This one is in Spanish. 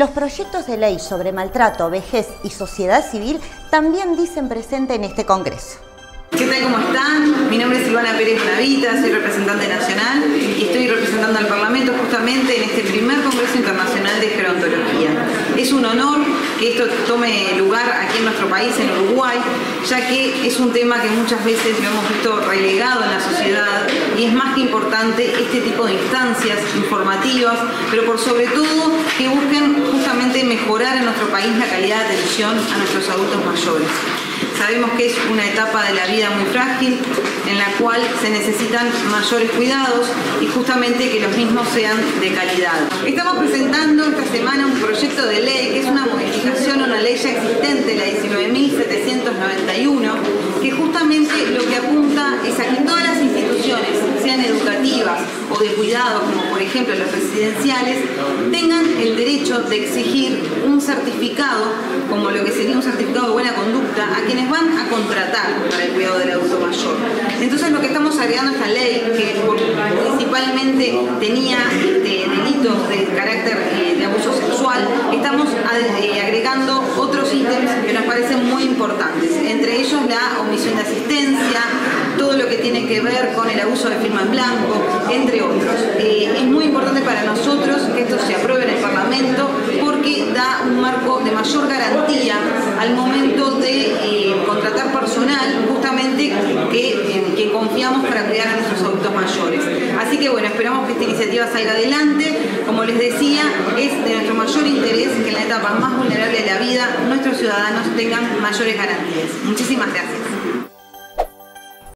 Los proyectos de ley sobre maltrato, vejez y sociedad civil también dicen presente en este Congreso. ¿Qué tal? ¿Cómo están? Mi nombre es Silvana Pérez Bonavita, soy representante nacional y estoy representando al Parlamento justamente en este primer Congreso Internacional de Gerontología. Es un honor que esto tome lugar aquí en nuestro país, en Uruguay, ya que es un tema que muchas veces lo hemos visto relegado en la sociedad y es más que importante este tipo de instancias informativas, pero por sobre todo que busquen justamente mejorar en nuestro país la calidad de atención a nuestros adultos mayores. Sabemos que es una etapa de la vida muy frágil, en la cual se necesitan mayores cuidados y justamente que los mismos sean de calidad. Estamos presentando esta semana un proyecto de ley que es una modificación a una ley ya existente, la 19.791, que justamente lo que apunta es a que todas las instituciones, sean educativas o de cuidados, como por ejemplo las residenciales, tengan el derecho de exigir un certificado, como lo que sería un certificado de buena conducta, a quienes van a contratar para el cuidado del adulto mayor. Entonces lo que estamos agregando a esta ley, que principalmente tenía delitos de carácter de abuso sexual, estamos agregando otros ítems que nos parecen muy importantes, entre ellos la omisión de asistencia, todo lo que tiene que ver con el abuso de firma en blanco, entre otros. Es muy importante para nosotros que esto se apruebe en el Parlamento porque da un marco de mayor garantía al momento de contratar personal justamente que confiamos para cuidar a nuestros adultos mayores. Así que bueno, esperamos que esta iniciativa salga adelante. Como les decía, es de nuestro mayor interés que en la etapa más vulnerable de la vida nuestros ciudadanos tengan mayores garantías. Muchísimas gracias.